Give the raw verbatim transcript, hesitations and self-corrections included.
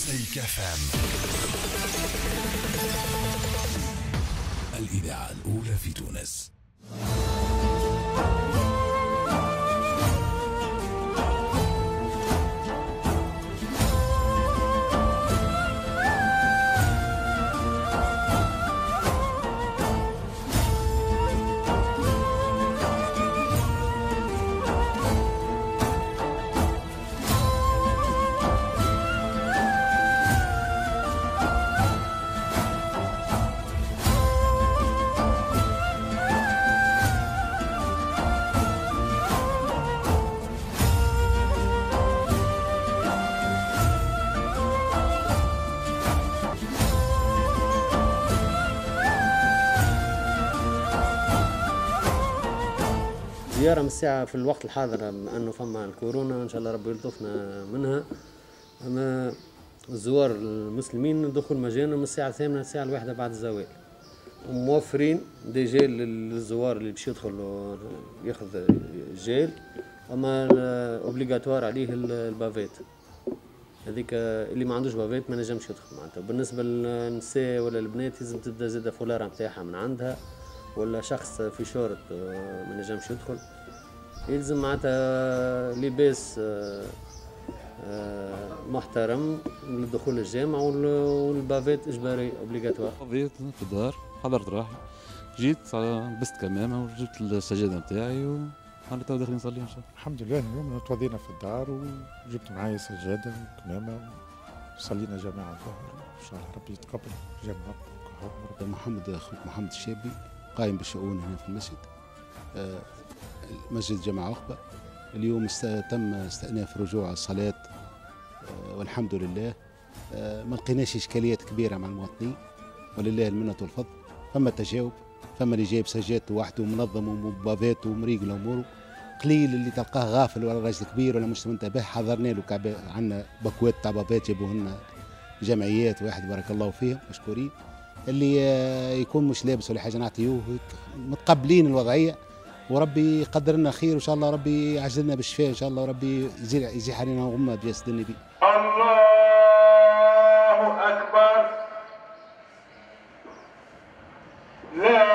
ميك اف ام، الإذاعة الأولى في تونس. زيارة من الساعة في الوقت الحاضر، أنه فما الكورونا إن شاء الله ربي يلطفنا منها. أما الزوار المسلمين دخول مجانا من الساعة الثامنة للساعة الواحدة بعد الزوال، وموفرين دي جيل للزوار اللي باش يدخل ياخذ جيل. أما أوبليغاتوار عليه البافيت هذيك، اللي ما عندوش بافيت ما نجمش يدخل معناتها. بالنسبة للنساء ولا البنات لازم تبدا زادة فولارة نتاعها من عندها، ولا شخص في شورت ما نجمش يدخل، يلزم معناتها لباس محترم لدخول الجامع، والبافيت اجباري اوبليغاتوار. بيت في الدار حضرت روحي، جيت لبست كمامه وجبت السجاده نتاعي وحنا تو داخلين نصلي ان شاء الله. الحمد لله اليوم توضينا في الدار وجبت معايا سجاده وكمامه وصلينا جماعه الظهر، ان شاء الله ربي يتقبل جميعا. محمد اخوك محمد الشابي قائم بالشؤون هنا في المسجد، مسجد جامع عقبة. اليوم تم استئناف رجوع الصلاة والحمد لله، ما لقيناش إشكاليات كبيرة مع المواطنين ولله المنة والفضل. فما تجاوب، فما اللي جايب سجادته وحده ومنظم ومبافات ومريقل أموره، قليل اللي تلقاه غافل ولا راجل كبير ولا مش منتبه. حضرنا له كعب عندنا باكوات تاع بافات جابوهن جمعيات واحد بارك الله فيهم مشكورين. اللي يكون مش لابس ولا حاجه نعطيوه، متقبلين الوضعيه وربي يقدر لنا خير وان شاء الله ربي يعجلنا بالشفاء ان شاء الله وربي يزيح علينا غمه بجسد النبي. الله اكبر. لا